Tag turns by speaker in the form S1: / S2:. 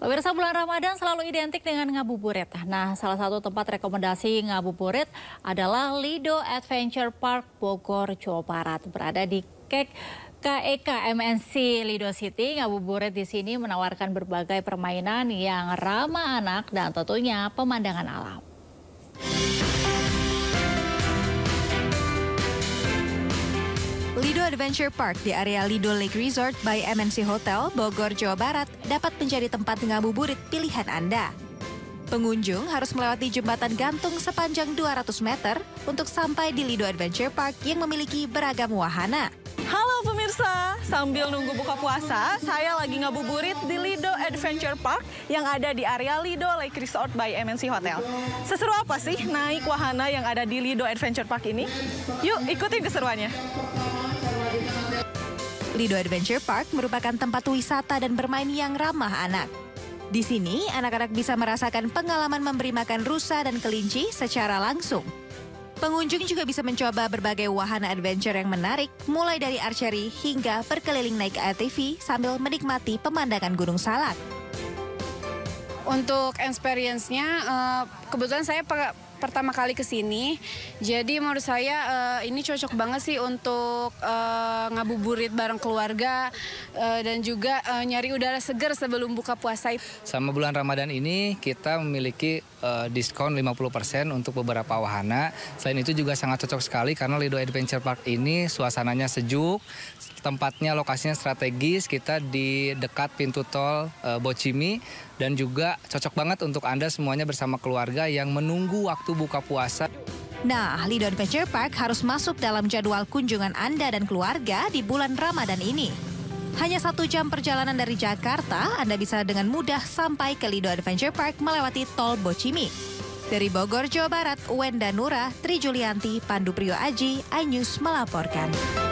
S1: Pemirsa, bulan Ramadan selalu identik dengan ngabuburit. Nah, salah satu tempat rekomendasi ngabuburit adalah Lido Adventure Park Bogor, Jawa Barat. Berada di KEK MNC Lido City, ngabuburit di sini menawarkan berbagai permainan yang ramah anak dan tentunya pemandangan alam.
S2: Lido Adventure Park di area Lido Lake Resort by MNC Hotel, Bogor, Jawa Barat dapat menjadi tempat ngabuburit pilihan Anda. Pengunjung harus melewati jembatan gantung sepanjang 200 meter untuk sampai di Lido Adventure Park yang memiliki beragam wahana.
S3: Halo pemirsa, sambil nunggu buka puasa, saya lagi ngabuburit di Lido Adventure Park yang ada di area Lido Lake Resort by MNC Hotel. Seseru apa sih naik wahana yang ada di Lido Adventure Park ini? Yuk ikutin keseruannya.
S2: Lido Adventure Park merupakan tempat wisata dan bermain yang ramah anak. Di sini, anak-anak bisa merasakan pengalaman memberi makan rusa dan kelinci secara langsung. Pengunjung juga bisa mencoba berbagai wahana adventure yang menarik, mulai dari archery hingga berkeliling naik ATV sambil menikmati pemandangan Gunung Salak.
S4: Untuk experience-nya, kebetulan saya pertama kali ke sini, jadi menurut saya ini cocok banget sih untuk ngabuburit bareng keluarga dan juga nyari udara segar sebelum buka puasa.
S5: Sama bulan Ramadan ini kita memiliki diskon 50% untuk beberapa wahana. Selain itu juga sangat cocok sekali karena Lido Adventure Park ini suasananya sejuk, tempatnya lokasinya strategis, kita di dekat pintu tol Bocimi dan juga cocok banget untuk Anda semuanya bersama keluarga yang menunggu waktu buka puasa.
S2: Nah, Lido Adventure Park harus masuk dalam jadwal kunjungan Anda dan keluarga di bulan Ramadan ini. Hanya 1 jam perjalanan dari Jakarta, Anda bisa dengan mudah sampai ke Lido Adventure Park melewati tol Bocimi. Dari Bogor, Jawa Barat, Wenda Nura, Tri Julianti, Pandu Priyo Aji, iNews melaporkan.